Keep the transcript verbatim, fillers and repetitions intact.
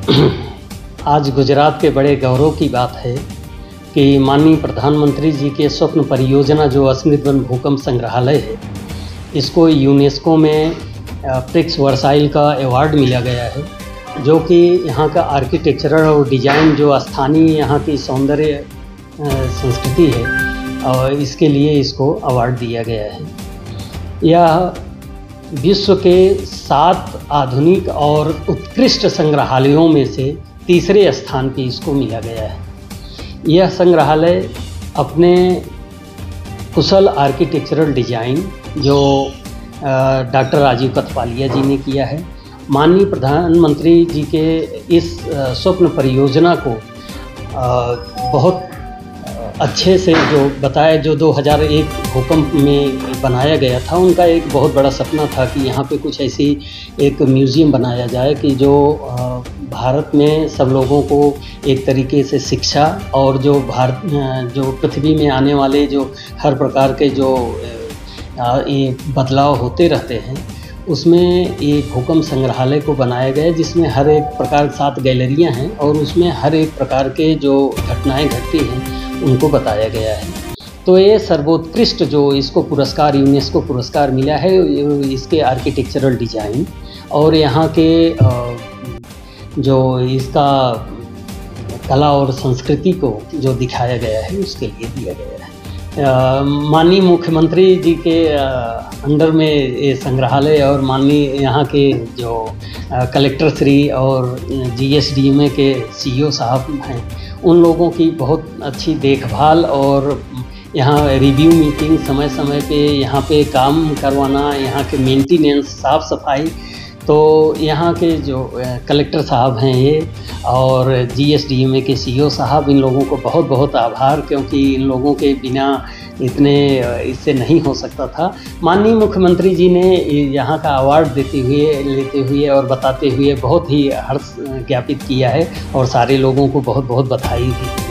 आज गुजरात के बड़े गौरव की बात है कि माननीय प्रधानमंत्री जी के स्वप्न परियोजना जो अश्मित वन भूकंप संग्रहालय है, इसको यूनेस्को में प्रिक्स वर्साइल का अवार्ड मिला गया है, जो कि यहाँ का आर्किटेक्चरल और डिज़ाइन जो स्थानीय यहाँ की सौंदर्य संस्कृति है और इसके लिए इसको अवार्ड दिया गया है। यह विश्व के सात आधुनिक और उत्कृष्ट संग्रहालयों में से तीसरे स्थान पे इसको मिला गया है। यह संग्रहालय अपने कुशल आर्किटेक्चरल डिज़ाइन जो डॉक्टर राजीव कथपालिया जी ने किया है, माननीय प्रधानमंत्री जी के इस स्वप्न परियोजना को बहुत अच्छे से जो बताया, जो दो हज़ार एक भूकंप में बनाया गया था, उनका एक बहुत बड़ा सपना था कि यहाँ पे कुछ ऐसी एक म्यूज़ियम बनाया जाए कि जो भारत में सब लोगों को एक तरीके से शिक्षा और जो भारत जो पृथ्वी में आने वाले जो हर प्रकार के जो ये बदलाव होते रहते हैं, उसमें ये भूकंप संग्रहालय को बनाया गया है, जिसमें हर एक प्रकार सात गैलरियाँ हैं और उसमें हर एक प्रकार के जो घटनाएं घटती हैं उनको बताया गया है। तो ये सर्वोत्कृष्ट जो इसको पुरस्कार यूनेस्को पुरस्कार मिला है, इसके आर्किटेक्चरल डिज़ाइन और यहाँ के जो इसका कला और संस्कृति को जो दिखाया गया है उसके लिए दिया गया है। माननीय मुख्यमंत्री जी के अंडर में ये संग्रहालय और माननीय यहाँ के जो कलेक्टर श्री और जीएसडीएमए के सीईओ साहब हैं, उन लोगों की बहुत अच्छी देखभाल और यहाँ रिव्यू मीटिंग समय समय पे यहाँ पे काम करवाना, यहाँ के मेंटेनेंस, साफ़ सफाई, तो यहाँ के जो कलेक्टर साहब हैं ये और जीएसडीएमए के सीईओ साहब, इन लोगों को बहुत बहुत आभार, क्योंकि इन लोगों के बिना इतने इससे नहीं हो सकता था। माननीय मुख्यमंत्री जी ने यहाँ का अवार्ड देते हुए लेते हुए और बताते हुए बहुत ही हर्ष ज्ञापित किया है और सारे लोगों को बहुत बहुत बधाई दी।